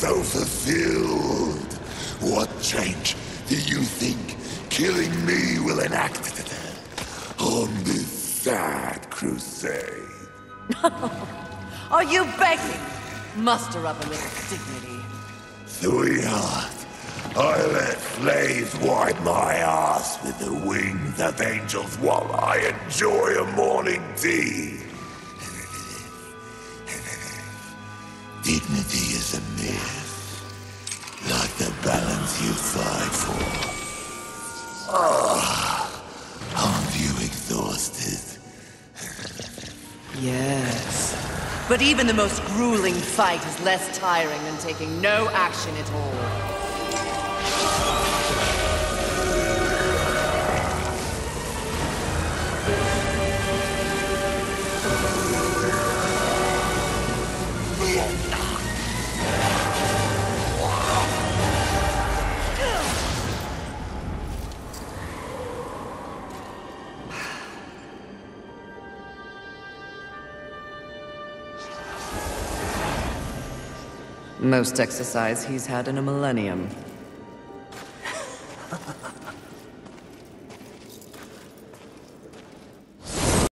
so fulfilled. What change do you think killing me will enact on this sad crusade? Are you begging? Muster up a little dignity. Sweetheart, I let slaves wipe my ass with the wings of angels while I enjoy a morning tea. Dignity is a myth, like the balance you fight for. Aren't you exhausted? Yes. But even the most grueling fight is less tiring than taking no action at all. Most exercise he's had in a millennium.